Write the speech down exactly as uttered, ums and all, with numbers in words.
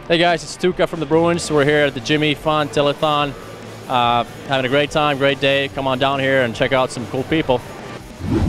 Hey guys, it's Tuukka from the Bruins. We're here at the Jimmy Fund Telethon. Uh, having a great time, great day. Come on down here and check out some cool people.